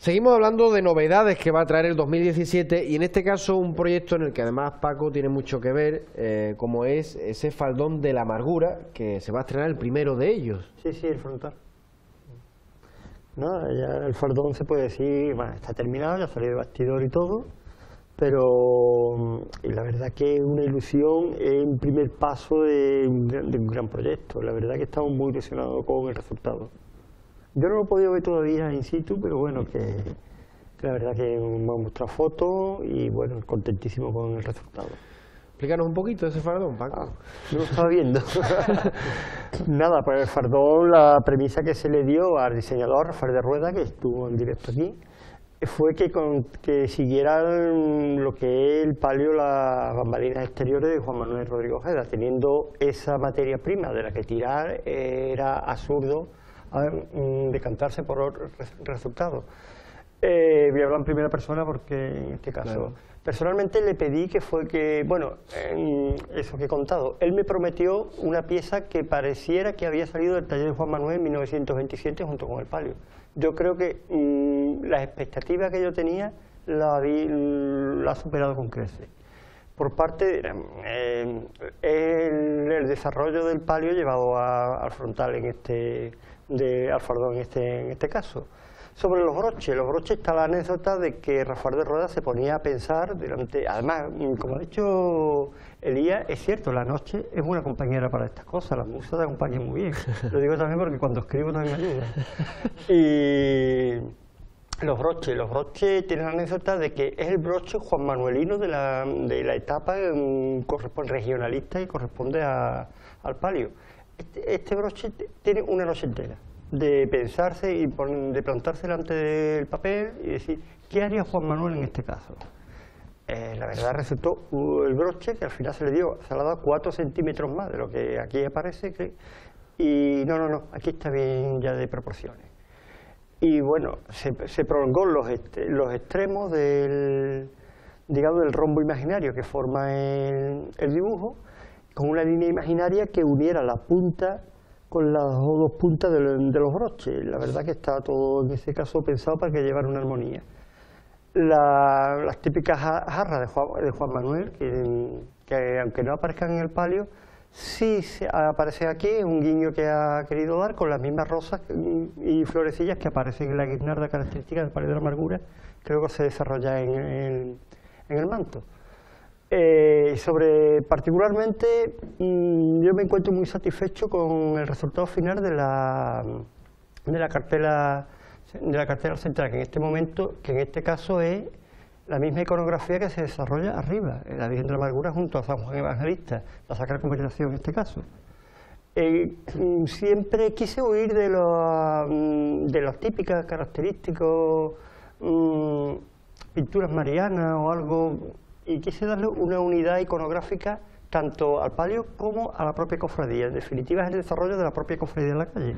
Seguimos hablando de novedades que va a traer el 2017 y en este caso un proyecto en el que además Paco tiene mucho que ver, como es ese faldón de la amargura que se va a estrenar el primero de ellos. Sí, sí, el frontal. No, ya el faldón se puede decir, bueno, está terminado, ya salió de bastidor y todo, pero y la verdad que es una ilusión, es un primer paso de un gran proyecto. La verdad que estamos muy ilusionados con el resultado. Yo no lo he podido ver todavía in situ, pero bueno, que la verdad que me han mostrado fotos y bueno, contentísimo con el resultado. Explícanos un poquito de ese fardón, Paco. No lo estaba viendo. Nada, pues el fardón, la premisa que se le dio al diseñador Rafael de Rueda, que estuvo en directo aquí, fue que siguieran lo que es el palio, las bambalinas exteriores de Juan Manuel Rodríguez Ojeda, teniendo esa materia prima de la que tirar, era absurdo decantarse por otro resultado. Voy a hablar en primera persona porque en este caso, claro, personalmente le pedí bueno, eso que he contado, él me prometió una pieza que pareciera que había salido del taller de Juan Manuel en 1927 junto con el palio. Yo creo que las expectativas que yo tenía la ha superado con creces. Por parte el desarrollo del palio llevado al frontal al fardón en este caso. Sobre los broches está la anécdota de que Rafael de Rueda se ponía a pensar además, como ha dicho Elías, es cierto, la noche es buena compañera para estas cosas, las musas te acompañan muy bien. Lo digo también porque cuando escribo también me ayuda. Y los broches tienen la anécdota de que es el broche Juan Manuelino de la etapa regionalista y corresponde al palio. Este broche tiene una noche entera de pensarse y de plantarse delante del papel y decir, ¿qué haría Juan Manuel en este caso? La verdad resultó el broche que al final se le ha dado 4 centímetros más de lo que aquí aparece, y no, aquí está bien ya de proporciones. Y bueno, se prolongó los extremos digamos, del rombo imaginario que forma el dibujo, con una línea imaginaria que uniera la punta con las dos puntas de los broches. La verdad que está todo en ese caso pensado para que llevara una armonía. Las típicas jarras de Juan Manuel, que aunque no aparezcan en el palio, sí aparece aquí, es un guiño que ha querido dar con las mismas rosas y florecillas que aparecen en la guirnalda característica del palio de la amargura, que luego se desarrolla en el manto. Particularmente, yo me encuentro muy satisfecho con el resultado final de la cartela central, que en este caso es la misma iconografía que se desarrolla arriba, en la Virgen de la Amargura junto a San Juan Evangelista, la Sacra Conversación en este caso. Siempre quise huir de las típicas características pinturas marianas o algo, y quise darle una unidad iconográfica tanto al palio como a la propia cofradía. En definitiva, es el desarrollo de la propia cofradía en la calle.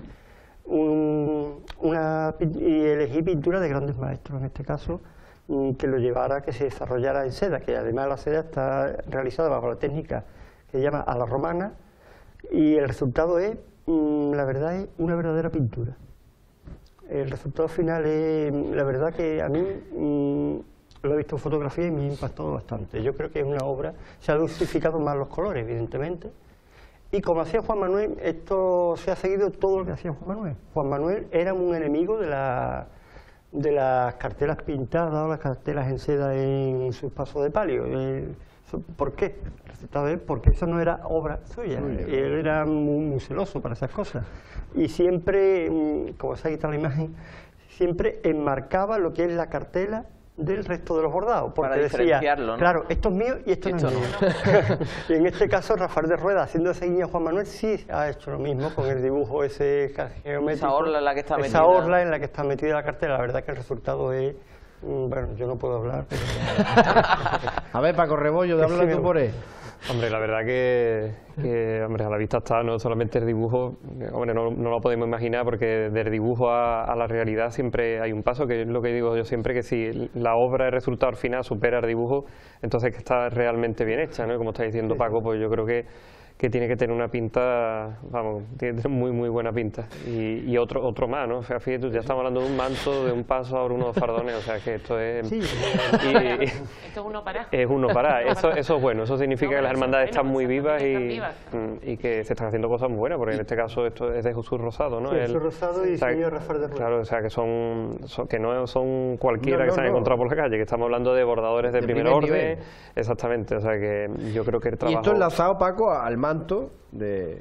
Y elegí pintura de grandes maestros, en este caso, que lo llevara, que se desarrollara en seda, que además la seda está realizada bajo la técnica que se llama a la romana, y el resultado es, la verdad, es una verdadera pintura. El resultado final es, la verdad que a mí, lo he visto en fotografía y me ha impactado bastante. Yo creo que es una obra, se ha dulcificado más los colores, evidentemente, y como hacía Juan Manuel, esto se ha seguido todo lo que hacía Juan Manuel. Juan Manuel era un enemigo de las cartelas pintadas o las cartelas en seda en sus pasos de palio. ¿Por qué? El resultado es porque eso no era obra suya. Él era muy celoso para esas cosas. Y siempre, como se ha quitado la imagen, siempre enmarcaba lo que es la cartela del resto de los bordados, porque para diferenciarlo, decía, ¿no? claro, esto es mío y esto no es mío. Y en este caso Rafael de Rueda, haciendo ese guiño a Juan Manuel, sí ha hecho lo mismo con el dibujo ese geométrico. Esa orla en la que está metida. Esa orla en la que está metida la cartela. La verdad que el resultado es, bueno, yo no puedo hablar, pero... A ver, Paco Rebollo, de hablar tú por él. Hombre, la verdad que hombre, a la vista está no solamente el dibujo, hombre, no lo podemos imaginar, porque del dibujo a la realidad siempre hay un paso, que es lo que digo yo siempre, que si la obra, el resultado al final supera el dibujo, entonces que está realmente bien hecha, ¿no? Como está diciendo Paco, pues yo creo que que tiene que tener una pinta, vamos, tiene que tener muy buena pinta. Y otro más, ¿no? O sea, fíjate, ya estamos hablando de un manto, de un paso, ahora unos fardones, o sea, que esto es... Sí. Esto es uno para. Es uno para. Eso es bueno, eso significa No, que las pero hermandades eso es están muy bueno, vivas están vivas. y que se están haciendo cosas muy buenas, porque en este caso esto es de Jesús Rosado, ¿no? Sí, Jesús Rosado y o sea, señor Rafael de Rueda. Claro, o sea, que que no son cualquiera No, que se han no. encontrado por la calle, que estamos hablando de bordadores de primer orden. nivel. Exactamente, o sea, que yo creo que el Y trabajo... esto enlazado, Paco, al manto de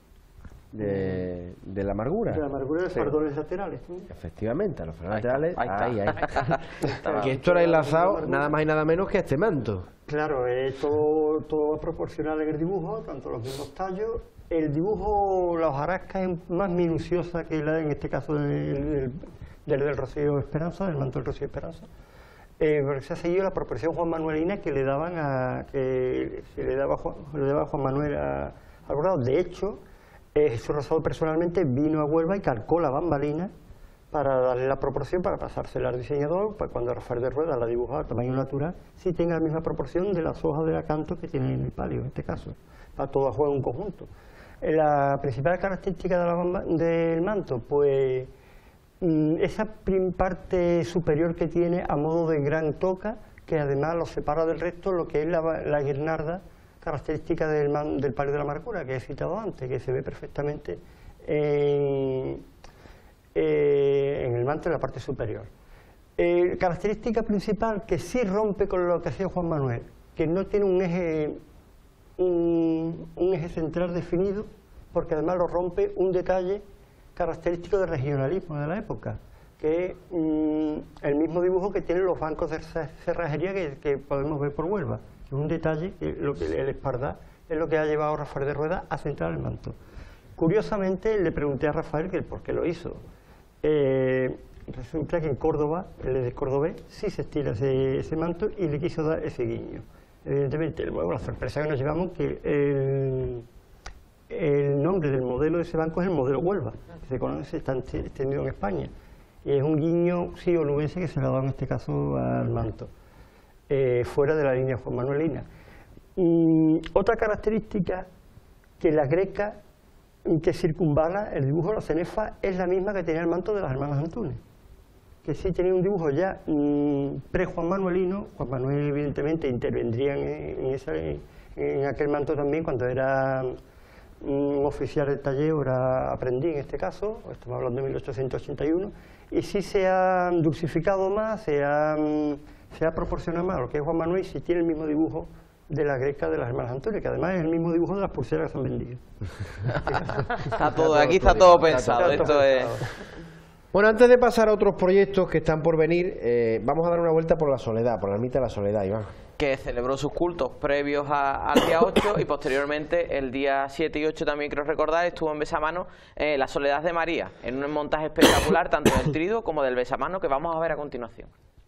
la amargura. De la amargura de fardones laterales también. Efectivamente, a los frenos Ahí está, laterales. ahí está. Ahí. Que esto era enlazado nada más y nada menos que a este manto. Claro, todo proporcional en el dibujo, tanto los mismos tallos. El dibujo, la hojarasca es más minuciosa que la, en este caso, del Rocío Esperanza, del manto del Rocío Esperanza. Porque se ha seguido la proporción Juan Manuelina que le daban le daba Juan Manuel al bordado. De hecho, Jesús Rosado personalmente vino a Huelva y calcó la bambalina para darle la proporción, para pasársela al diseñador, para cuando Rafael de Rueda la dibujaba a tamaño natural, si tenga la misma proporción de las hojas del acanto que tiene en el palio, en este caso, para todo a juego en un conjunto. La principal característica del manto, pues esa parte superior que tiene a modo de gran toca, que además lo separa del resto, lo que es la guirnalda característica del palio de la amargura, que he citado antes, que se ve perfectamente en el manto en la parte superior. Característica principal que sí rompe con lo que hacía Juan Manuel, que no tiene un eje central definido, porque además lo rompe un detalle característico del regionalismo de la época, que es el mismo dibujo que tienen los bancos de cerrajería que podemos ver por Huelva. Es un detalle, el espardá es lo que ha llevado a Rafael de Rueda a centrar el manto. Curiosamente, le pregunté a Rafael que por qué lo hizo. Resulta que en Córdoba, el de Cordobés, sí se estira ese manto y le quiso dar ese guiño. Evidentemente, luego la sorpresa que nos llevamos que el nombre del modelo de ese banco es el modelo Huelva, que se conoce, está extendido en España. Y es un guiño, sí, onubense, que se le ha dado en este caso al manto, fuera de la línea Juan Manuelina. Otra característica, que la greca que circunvala el dibujo de la cenefa es la misma que tenía el manto de las hermanas Antunes, que sí tenía un dibujo ya pre-Juan Manuelino. Juan Manuel evidentemente intervendría en aquel manto también cuando era un oficial del taller, era aprendiz en este caso, estamos hablando de 1881, y sí se ha dulcificado más, se ha proporcionado más a lo que es Juan Manuel, y sí tiene el mismo dibujo de la greca de las hermanas Antunes, que además es el mismo dibujo de las pulseras que se han vendido. Aquí está todo pensado. Está Esto todo es... pensado. Bueno, antes de pasar a otros proyectos que están por venir, vamos a dar una vuelta por la Soledad, por la ermita de la Soledad, Iván. Que celebró sus cultos previos al día 8 y posteriormente el día 7 y 8 también quiero recordar estuvo en Besamano la Soledad de María, en un montaje espectacular tanto del triduo como del besamano que vamos a ver a continuación.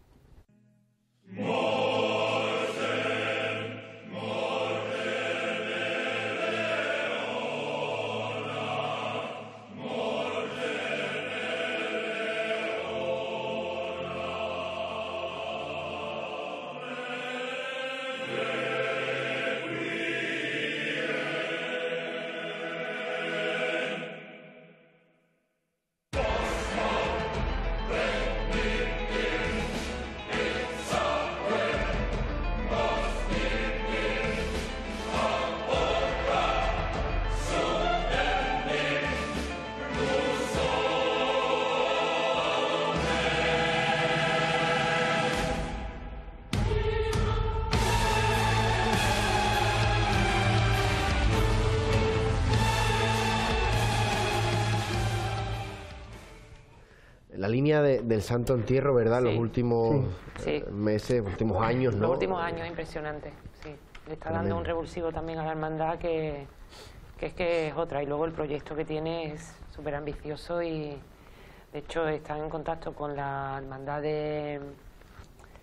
La línea del Santo Entierro, ¿verdad? Sí. Los últimos Sí. meses, últimos años, ¿no? Los últimos años, impresionante, sí. Le está dando un revulsivo también a la hermandad que es otra. Y luego el proyecto que tiene es súper ambicioso y de hecho están en contacto con la hermandad de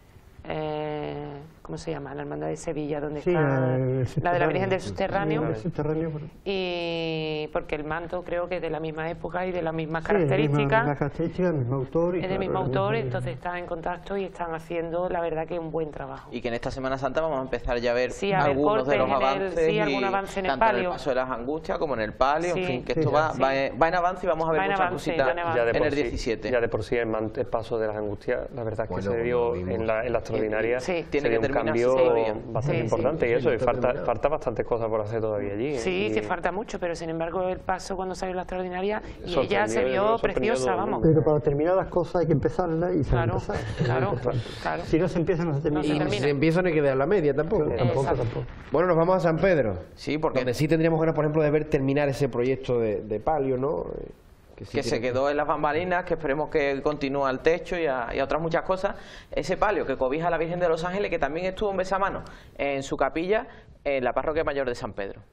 ¿cómo se llama? La Hermandad de Sevilla, donde Sí, está la de la Virgen del Subterráneo. Sí, subterráneo. Y porque el manto creo que es de la misma época y de las mismas Sí, características. misma característica, el mismo autor. Es del mismo autor, entonces están en contacto y están haciendo, la verdad, que un buen trabajo. Y que en esta Semana Santa vamos a empezar ya a ver Sí, a ver algunos de los cortes en el- avances, sí, algún avance en el tanto en el palio. Paso de las Angustias como en el palio, Sí. en fin, que Sí, esto va, sí. va en avance y vamos a ver Va en muchas avance, cositas va en avance. Ya de en por el sí, 17. ya de por sí el paso de las Angustias, la verdad es que Bueno, se pues dio lo vimos. en la extraordinaria, Sí. se Tiene dio que un terminarse cambio todavía. bastante Sí, importante sí. y eso, Sí, y está falta terminado. bastantes cosas por hacer todavía allí. Sí, y- que falta mucho, pero sin embargo el paso cuando salió la extraordinaria y Sorprendió, ella se vio sorprendió preciosa, todo el vamos. mundo. Pero para terminar las cosas hay que empezarlas y se van a Claro, empezar. claro. Si no se empieza, no se termina. No se Y termina. si empieza no hay que dar la media tampoco. Tampoco, Exacto. tampoco. Bueno, nos vamos a San Pedro. Sí, porque Donde sí tendríamos ganas, por ejemplo, de ver terminar ese proyecto de palio, ¿no? Sí que se tiene- quedó en las bambalinas, que esperemos que continúe al techo y a otras muchas cosas. Ese palio que cobija a la Virgen de los Ángeles, que también estuvo en besamano en su capilla en la Parroquia Mayor de San Pedro.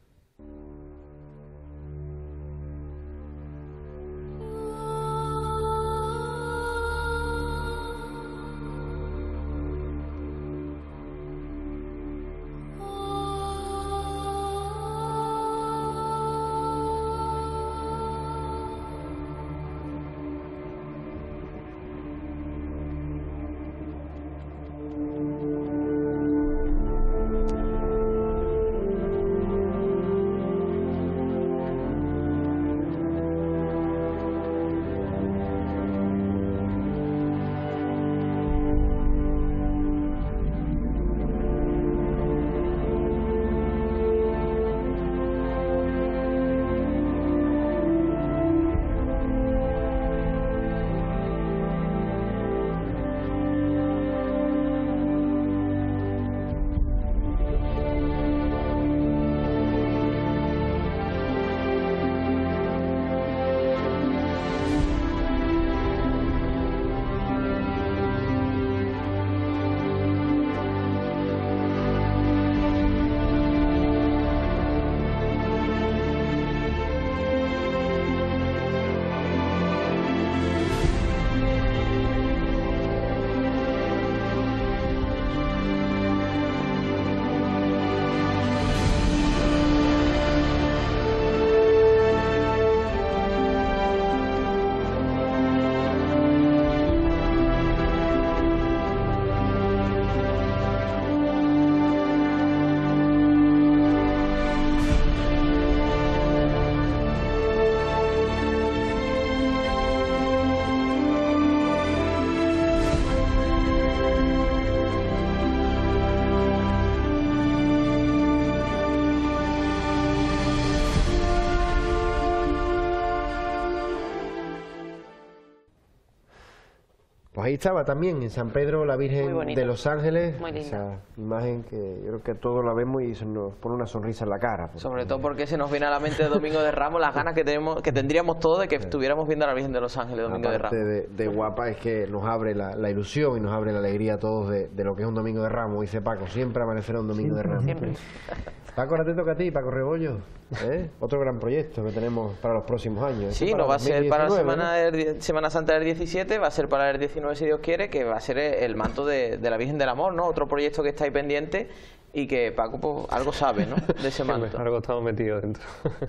Pues ahí estaba también, en San Pedro, la Muy Virgen bonito. de los Ángeles. Muy linda. Esa imagen que yo creo que todos la vemos y se nos pone una sonrisa en la cara. porque- Sobre todo porque se nos viene a la mente el Domingo de Ramos, las ganas que tendríamos todos de que estuviéramos viendo a la Virgen de los Ángeles Domingo de Aparte Ramos. de guapa, es que nos abre la ilusión y nos abre la alegría a todos de lo que es un Domingo de Ramos. Dice Paco, siempre amanecerá un Domingo de Ramos. Siempre. Paco, ahora te toca a ti, Paco Rebollo. Otro gran proyecto que tenemos para los próximos años. Sí, Este no va a ser para la 2019, Semana Santa del 17, va a ser para el 19 si Dios quiere, que va a ser el manto de la Virgen del Amor, ¿no? Otro proyecto que está ahí pendiente y que Paco pues, algo sabe, ¿no? De ese manto. Algo estamos metidos dentro.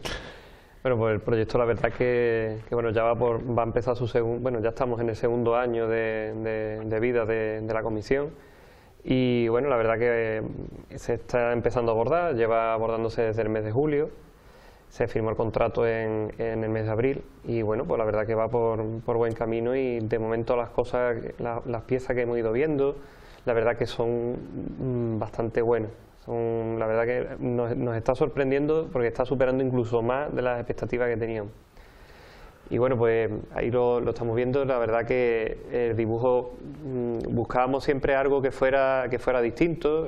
Bueno, pues el proyecto la verdad que bueno, ya va a empezar su segundo, bueno, ya estamos en el segundo año de vida de la comisión y bueno, la verdad que se está empezando a abordar, lleva abordándose desde el mes de julio, se firmó el contrato en el mes de abril y bueno, pues la verdad que va por buen camino y de momento las cosas, las piezas que hemos ido viendo, la verdad que son bastante buenas. La verdad que nos está sorprendiendo porque está superando incluso más de las expectativas que teníamos. Y bueno, pues ahí lo estamos viendo. La verdad que el dibujo buscábamos siempre algo que fuera distinto.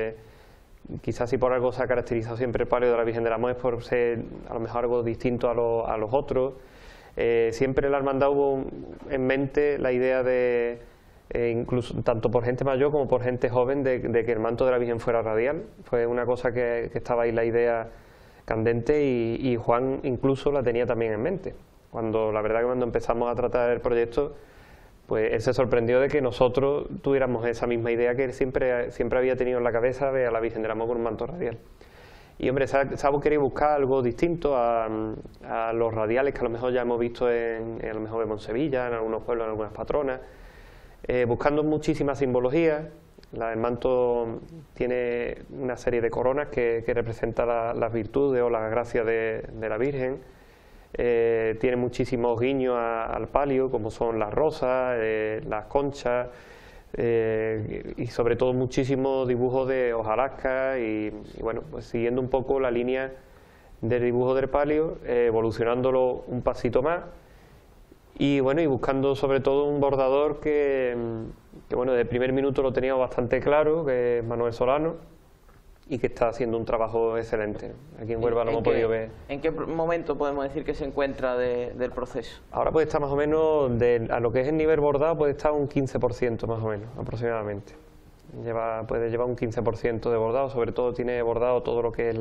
Quizás si por algo se ha caracterizado siempre el palio de la Virgen del Amor es por ser a lo mejor algo distinto a los otros. Siempre la hermandad hubo en mente la idea de incluso tanto por gente mayor como por gente joven de que el manto de la Virgen fuera radial. Fue una cosa que estaba ahí la idea candente y Juan incluso la tenía también en mente. La verdad que cuando empezamos a tratar el proyecto pues él se sorprendió de que nosotros tuviéramos esa misma idea que él siempre había tenido en la cabeza de a la Virgen del Amor con un manto radial. Y hombre, Sabo quería buscar algo distinto a los radiales que a lo mejor ya hemos visto a lo mejor vemos en Sevilla, en algunos pueblos, en algunas patronas, buscando muchísimas simbologías. El manto tiene una serie de coronas que representan las virtudes o la gracia de la Virgen. Tiene muchísimos guiños al palio, como son las rosas, las conchas, y sobre todo muchísimos dibujos de hojarasca y bueno, pues siguiendo un poco la línea del dibujo del palio, evolucionándolo un pasito más y bueno, y buscando sobre todo un bordador que bueno, desde el primer minuto lo teníamos bastante claro, que es Manuel Solano, y que está haciendo un trabajo excelente. Aquí en Huelva lo hemos podido ver. ¿En qué momento podemos decir que se encuentra del proceso? Ahora puede estar más o menos, a lo que es el nivel bordado, puede estar un 15% más o menos, aproximadamente. Puede llevar un 15% de bordado, sobre todo tiene bordado todo lo que es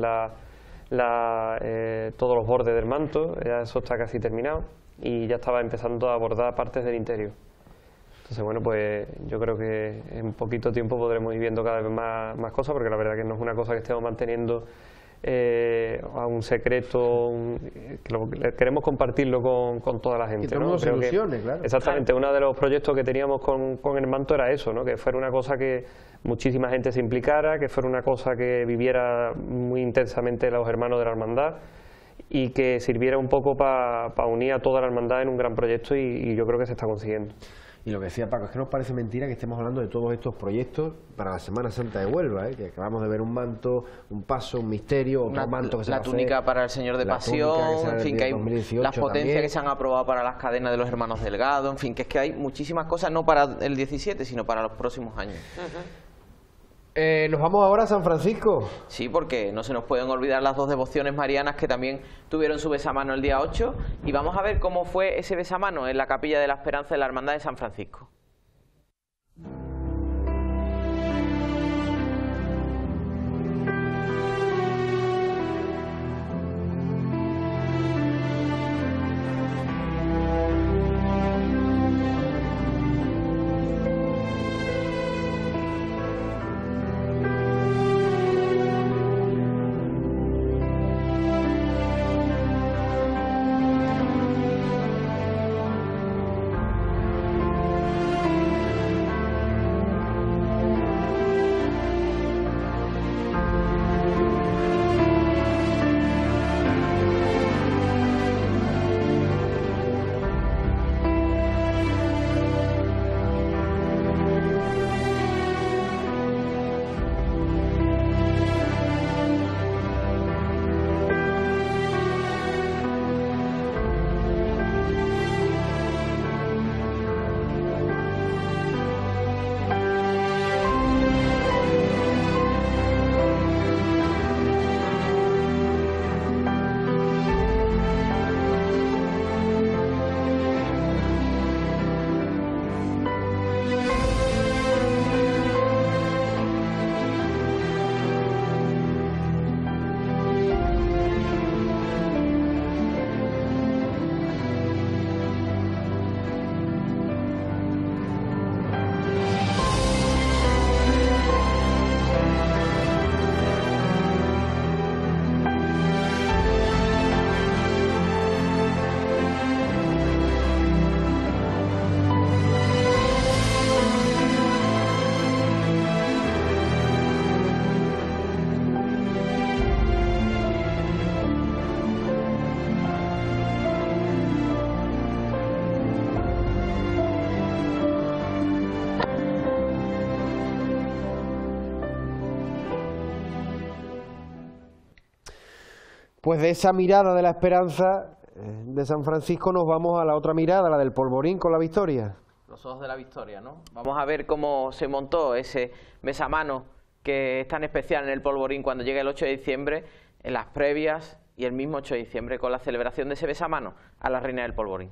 todos los bordes del manto, ya eso está casi terminado, y ya estaba empezando a bordar partes del interior. Entonces, bueno, pues yo creo que en poquito tiempo podremos ir viendo cada vez más cosas, porque la verdad que no es una cosa que estemos manteniendo a un secreto, que queremos compartirlo con toda la gente. Que todo el mundo se ilusione, claro. Exactamente, uno de los proyectos que teníamos con el manto era eso, ¿no? Que fuera una cosa que muchísima gente se implicara, que fuera una cosa que viviera muy intensamente los hermanos de la hermandad y que sirviera un poco para unir a toda la hermandad en un gran proyecto y yo creo que se está consiguiendo. Y lo que decía Paco, es que nos parece mentira que estemos hablando de todos estos proyectos para la Semana Santa de Huelva, que acabamos de ver un manto, un paso, un misterio, otro manto que se va a hacer, la túnica para el Señor de Pasión, en fin, que hay las potencias también que se han aprobado para las cadenas de los hermanos Delgado, en fin, que es que hay muchísimas cosas, no para el 17, sino para los próximos años. ¿Nos vamos ahora a San Francisco? Sí, porque no se nos pueden olvidar las dos devociones marianas que también tuvieron su besamano el día 8 y vamos a ver cómo fue ese besamano en la Capilla de la Esperanza de la Hermandad de San Francisco. Pues de esa mirada de la esperanza de San Francisco nos vamos a la otra mirada, la del polvorín con la victoria. Los ojos de la victoria, ¿no? Vamos a ver cómo se montó ese besamano que es tan especial en el polvorín cuando llega el 8 de diciembre, en las previas y el mismo 8 de diciembre con la celebración de ese besamano a la Reina del Polvorín.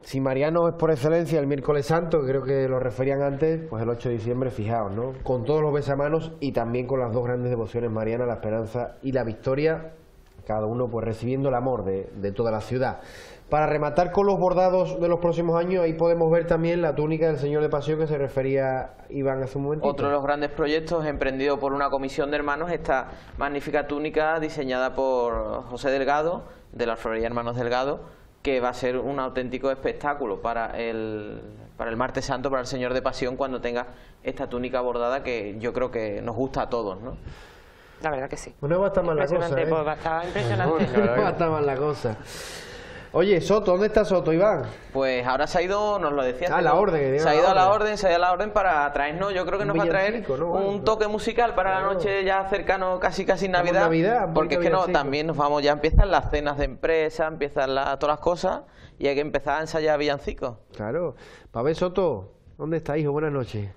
Si Mariano es por excelencia el miércoles santo, que creo que lo referían antes, pues el 8 de diciembre, fijaos, ¿no? Con todos los besamanos y también con las dos grandes devociones marianas, la esperanza y la victoria, cada uno pues recibiendo el amor de toda la ciudad. Para rematar con los bordados de los próximos años, ahí podemos ver también la túnica del Señor de Pasión que se refería Iván hace un momento. Otro de los grandes proyectos emprendido por una comisión de hermanos, esta magnífica túnica diseñada por José Delgado, de la Orfebrería Hermanos Delgado, que va a ser un auténtico espectáculo para el Martes Santo, para el Señor de Pasión, cuando tenga esta túnica bordada que yo creo que nos gusta a todos, ¿no? La verdad que sí. Pues no va a estar mal la cosa, ¿eh? Pues va a estar impresionante. No va a estar mal la cosa. Oye, Soto, ¿dónde está Soto, Iván? Pues ahora se ha ido, nos lo decía. A la orden. Se ha ido a la orden para traernos, yo creo que nos va a traer un toque musical para la noche ya cercano, casi Navidad. Porque es que no, también nos vamos, ya empiezan las cenas de empresa, empiezan todas las cosas y hay que empezar a ensayar villancicos. Claro. Pabé Soto, ¿dónde está, hijo? Buenas noches.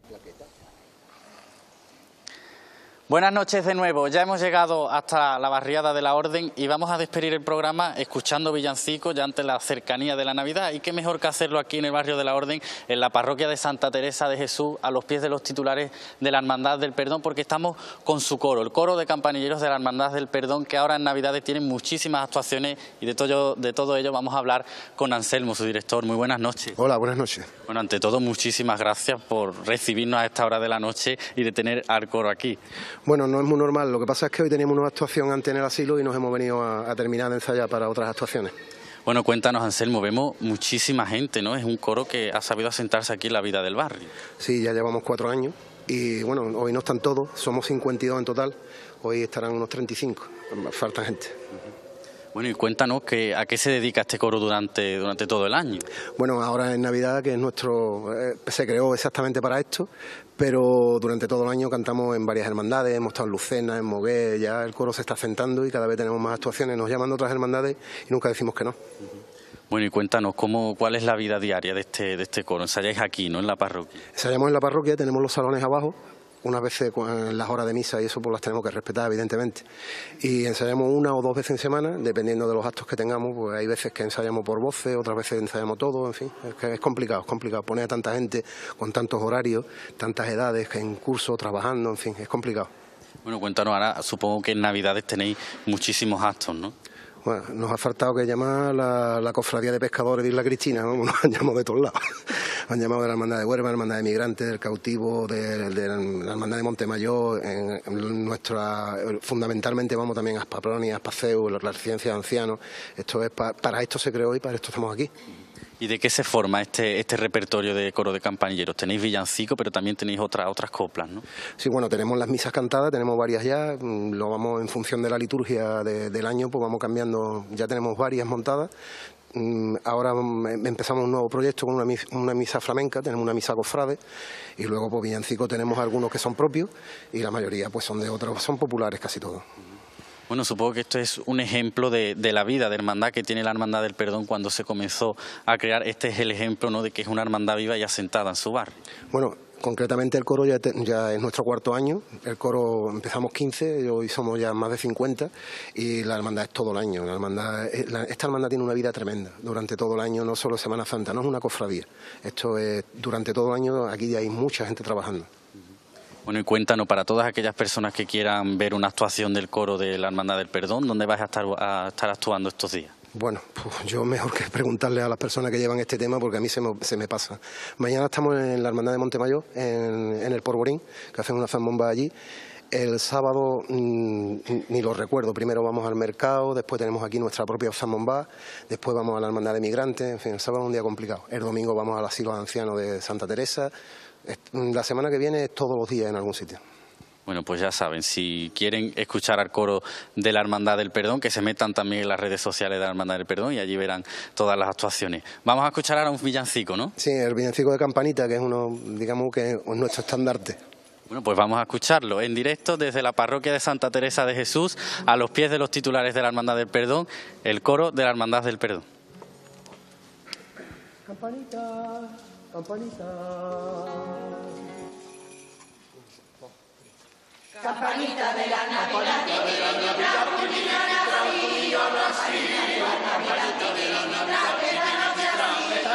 Buenas noches de nuevo. Ya hemos llegado hasta la barriada de la Orden y vamos a despedir el programa escuchando villancicos ya ante la cercanía de la Navidad. Y qué mejor que hacerlo aquí en el barrio de la Orden, en la parroquia de Santa Teresa de Jesús, a los pies de los titulares de la Hermandad del Perdón, porque estamos con su coro, el coro de campanilleros de la Hermandad del Perdón, que ahora en Navidades tienen muchísimas actuaciones y de todo ello vamos a hablar con Anselmo, su director. Muy buenas noches. Hola, buenas noches. Bueno, ante todo, muchísimas gracias por recibirnos a esta hora de la noche y de tener al coro aquí. Bueno, no es muy normal, lo que pasa es que hoy teníamos una actuación antes en el asilo y nos hemos venido a terminar de ensayar para otras actuaciones. Bueno, cuéntanos, Anselmo, vemos muchísima gente, ¿no? Es un coro que ha sabido asentarse aquí en la vida del barrio. Sí, ya llevamos 4 años y bueno, hoy no están todos, somos 52 en total, hoy estarán unos 35, falta gente. Bueno, y cuéntanos a qué se dedica este coro durante todo el año. Bueno, ahora en Navidad, que es se creó exactamente para esto, pero durante todo el año cantamos en varias hermandades, hemos estado en Lucena, en Moguer, ya el coro se está asentando y cada vez tenemos más actuaciones, nos llaman de otras hermandades y nunca decimos que no. Bueno, y cuéntanos, ¿cuál es la vida diaria de este coro? Ensayáis aquí, ¿no?, en la parroquia. Ensayamos en la parroquia, tenemos los salones abajo. Unas veces en las horas de misa y eso pues las tenemos que respetar, evidentemente. Y ensayamos 1 o 2 veces en semana, dependiendo de los actos que tengamos, pues hay veces que ensayamos por voces, otras veces ensayamos todo, en fin, es que es complicado poner a tanta gente con tantos horarios, tantas edades, que en curso, trabajando, en fin, es complicado. Bueno, cuéntanos ahora, supongo que en Navidades tenéis muchísimos actos, ¿no? Bueno, nos ha faltado que llamar la cofradía de pescadores de Isla Cristina, ¿no? Nos han llamado de todos lados. Han llamado de la Hermandad de Huerva, la Hermandad de Migrantes, del Cautivo, de la Hermandad de Montemayor. Fundamentalmente vamos también a Aspapronia, a Aspaceu, la residencia de ancianos. Para esto se creó y para esto estamos aquí. ¿Y de qué se forma este repertorio de coro de campanilleros? Tenéis villancicos, pero también tenéis otras coplas, ¿no? Sí, bueno, tenemos las misas cantadas, tenemos varias ya, lo vamos en función de la liturgia del año, pues vamos cambiando, ya tenemos varias montadas. Ahora empezamos un nuevo proyecto con una misa flamenca, tenemos una misa cofrade y luego pues villancicos tenemos algunos que son propios y la mayoría pues son de otros, son populares casi todos. Bueno, supongo que esto es un ejemplo de la vida de hermandad que tiene la Hermandad del Perdón cuando se comenzó a crear. Este es el ejemplo, ¿no?, de que es una hermandad viva y asentada en su barrio. Bueno, concretamente el coro ya es nuestro 4.º año. El coro empezamos 15, y hoy somos ya más de 50 y la hermandad es todo el año. Esta hermandad tiene una vida tremenda durante todo el año, no solo Semana Santa, no es una cofradía. Esto es durante todo el año, aquí ya hay mucha gente trabajando. Bueno, y cuéntanos, para todas aquellas personas que quieran ver una actuación del coro de la Hermandad del Perdón, ¿dónde vais a estar actuando estos días? Bueno, pues yo mejor que preguntarle a las personas que llevan este tema porque a mí se me pasa. Mañana estamos en la Hermandad de Montemayor, en el Porvorín, que hacen una zambomba allí. El sábado ni lo recuerdo, primero vamos al mercado, después tenemos aquí nuestra propia zambomba, después vamos a la Hermandad de Migrantes, en fin, el sábado es un día complicado. El domingo vamos al asilo de ancianos de Santa Teresa. La semana que viene es todos los días en algún sitio. Bueno, pues ya saben, si quieren escuchar al coro de la Hermandad del Perdón, que se metan también en las redes sociales de la Hermandad del Perdón y allí verán todas las actuaciones. Vamos a escuchar ahora un villancico, ¿no? Sí, el villancico de Campanita, que es digamos que es nuestro estandarte. Bueno, pues vamos a escucharlo en directo desde la parroquia de Santa Teresa de Jesús, a los pies de los titulares de la Hermandad del Perdón, el coro de la Hermandad del Perdón. Campanita, campanita. Campanita de la Navidad, campanita de la Navidad,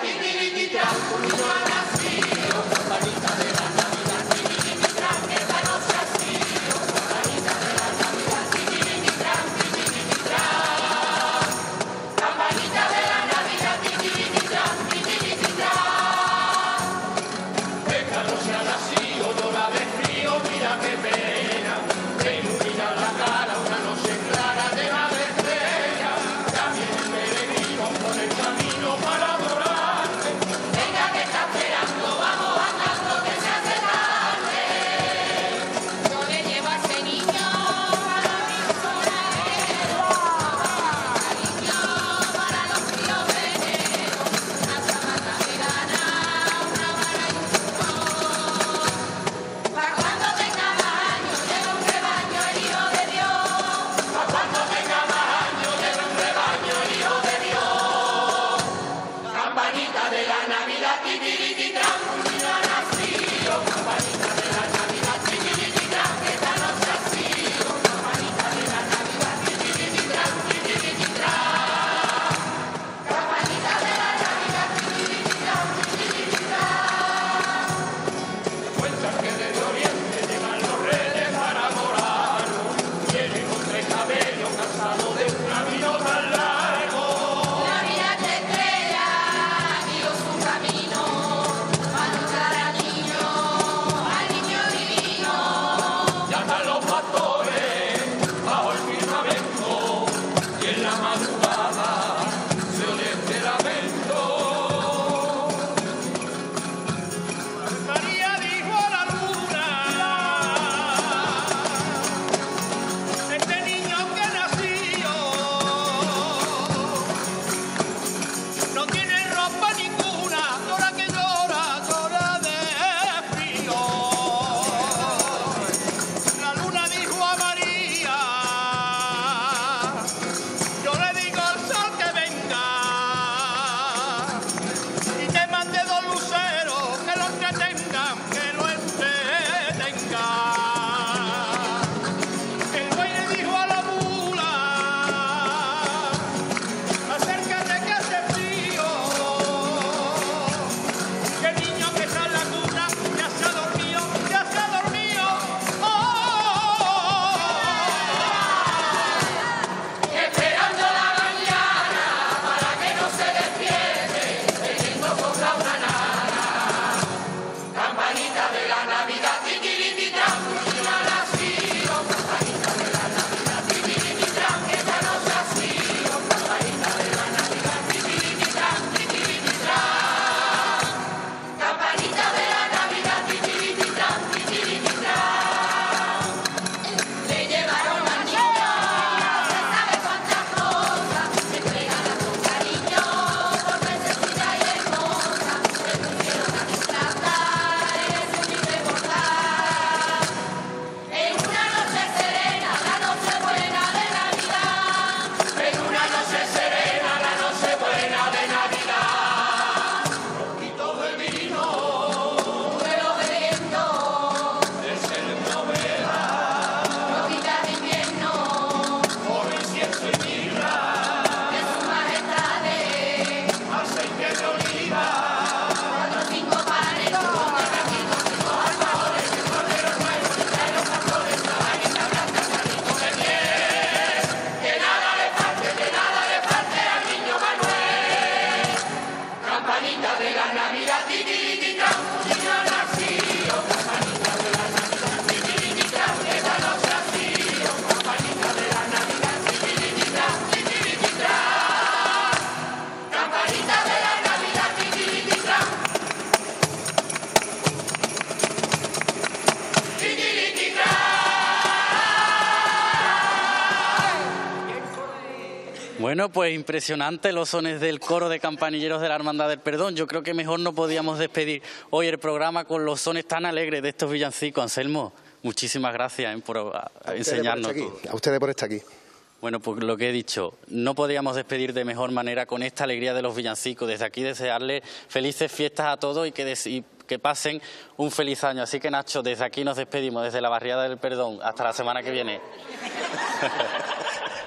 Bueno, pues impresionante los sones del coro de campanilleros de la Hermandad del Perdón. Yo creo que mejor no podíamos despedir hoy el programa con los sones tan alegres de estos villancicos. Anselmo, muchísimas gracias por enseñarnos. A ustedes por estar aquí. Bueno, pues lo que he dicho, no podíamos despedir de mejor manera con esta alegría de los villancicos. Desde aquí desearles felices fiestas a todos y que pasen un feliz año. Así que, Nacho, desde aquí nos despedimos, desde la Barriada del Perdón. Hasta la semana que viene.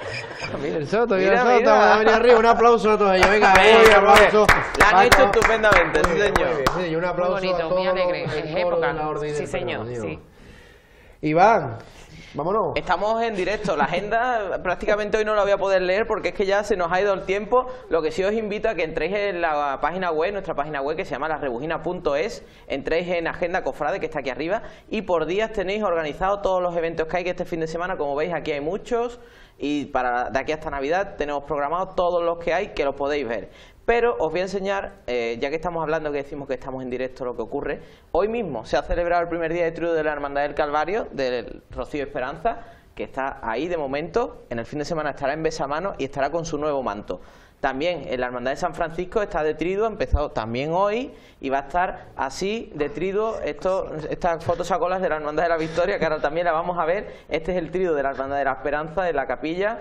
El Soto, Mira, Soto, mira. vamos a venir arriba. Un aplauso a todos ellos. Venga, Venga, un aplauso. La han Paco. hecho estupendamente, sí Muy bien, señor. muy bien, sí, y un aplauso Muy bonito, a todos muy alegre. los Es del coro época. de la Orden Sí, del señor, Perdón, sí. Iván, vámonos. Estamos en directo, la agenda prácticamente hoy no la voy a poder leer porque es que ya se nos ha ido el tiempo. Lo que sí os invito a que entréis en la página web, nuestra página web que se llama lasrebujina.es, entréis en Agenda Cofrade que está aquí arriba y por días tenéis organizados todos los eventos que hay que este fin de semana. Como veis aquí hay muchos y para de aquí hasta Navidad tenemos programados todos los que hay que los podéis ver. Pero os voy a enseñar, ya que estamos hablando, que decimos que estamos en directo, lo que ocurre. Hoy mismo se ha celebrado el primer día de trío de la Hermandad del Calvario, del Rocío Esperanza, que está ahí de momento. En el fin de semana estará en besamanos y estará con su nuevo manto. También en la Hermandad de San Francisco está de triduo, ha empezado también hoy y va a estar así de triduo. Estas fotos sacolas de la Hermandad de la Victoria, que ahora también la vamos a ver. Este es el triduo de la Hermandad de la Esperanza, de la capilla.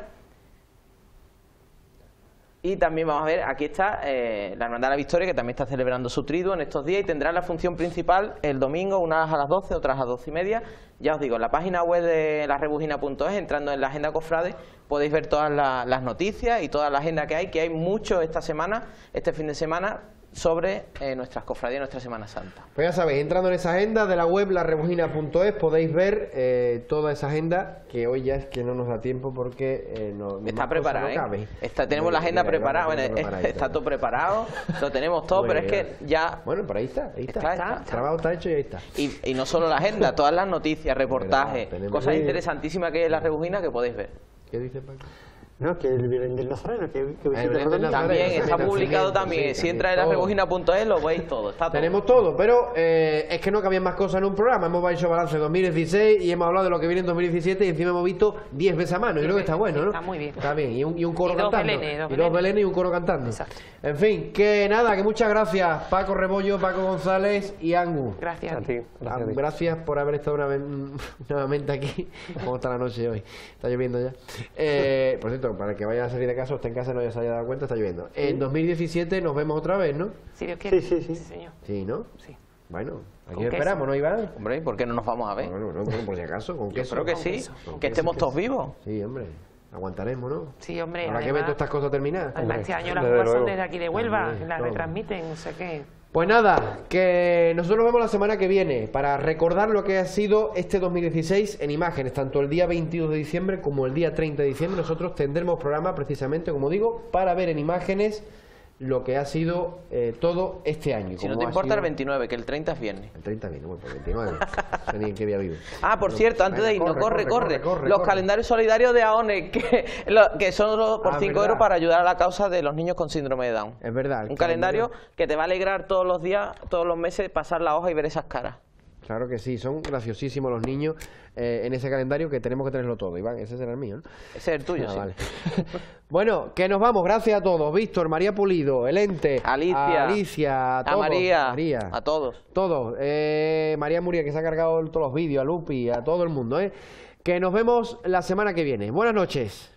Y también vamos a ver, aquí está la Hermandad de la Victoria, que también está celebrando su triduo en estos días y tendrá la función principal el domingo, unas a las 12, otras a las 12:30. Ya os digo, en la página web de lasrebujina.es, entrando en la agenda cofrade, podéis ver todas las noticias y toda la agenda que hay mucho esta semana, este fin de semana, sobre nuestras cofradías, nuestra Semana Santa. Pues ya sabéis, entrando en esa agenda de la web lasrebujina.es podéis ver toda esa agenda, que hoy ya es que no nos da tiempo porque está preparada, no cabe. Tenemos la agenda preparada, bueno, preparadita. está todo preparado, lo tenemos todo, Muy pero es bien. que ya... Bueno, pero ahí está, ahí está. Está. El trabajo está hecho y ahí está. Y no solo la agenda, todas las noticias, reportajes, Tenemos- cosas interesantísimas que hay en la Rebujina que podéis ver. ¿Qué dice Paco? No, que el Belén del Nazareno, que visita Belén del Rodríguez. Nazareno. También sí, está sí, publicado sí, también. sí, Si entráis en todo. lasrebujina.es lo veis todo. Está todo. Tenemos todo, pero es que no cabían más cosas en un programa. Hemos hecho balance de 2016 y hemos hablado de lo que viene en 2017 y encima hemos visto 10 veces a mano. Y creo que está bueno, ¿no? Está muy bien. Está bien, y un coro Y dos cantando. belenes, Y dos belenes y un coro cantando. Exacto. En fin, que nada, que muchas gracias Paco Rebollo, Paco González y Angu. Gracias. A ti, gracias a ti. Gracias por haber estado nuevamente aquí. ¿Cómo está la noche hoy? Está lloviendo ya. Por cierto, para el que vaya a salir de casa, usted en casa no ya se haya dado cuenta, está lloviendo. En 2017 nos vemos otra vez, ¿no? Si Dios quiere. Sí, sí, sí. señor. Sí, ¿no? Sí. Bueno, aquí Con esperamos, queso. ¿no, Iván? Hombre, ¿y por qué no nos vamos a ver? Bueno, por si acaso, con Yo queso. creo que con sí, queso. que estemos todos vivos. Sí, hombre, aguantaremos, ¿no? Sí, hombre. Habrá que ver todas estas cosas terminadas. Además, este año las desde uvas son luego. desde aquí de Huelva, También, las todo. retransmiten, no sé qué. Pues nada, que nosotros nos vemos la semana que viene para recordar lo que ha sido este 2016 en imágenes, tanto el día 22 de diciembre como el día 30 de diciembre. Nosotros tendremos programa precisamente, como digo, para ver en imágenes lo que ha sido todo este año. Si no Como te ha importa sido- el 29, que el 30 es viernes. El 30 viene, bueno, pues el 29. No sé ni en qué día vivo. Ah, por cierto, antes de irnos, corre. corre. Los calendarios solidarios de AONE, que son por Ah, 5 verdad. euros para ayudar a la causa de los niños con síndrome de Down. Es verdad. el Un calendario que te va a alegrar todos los días, todos los meses, pasar la hoja y ver esas caras. Claro que sí, son graciosísimos los niños en ese calendario que tenemos que tenerlo todo. Iván, ese será el mío, ¿no? Ese es el tuyo, Ah, sí. vale. Bueno, que nos vamos. Gracias a todos. Víctor, María Pulido, El Ente, Alicia, a todos, María, a todos. Todos. María Muria, que se ha cargado todos los vídeos, a Lupi, a todo el mundo, ¿eh? Que nos vemos la semana que viene. Buenas noches.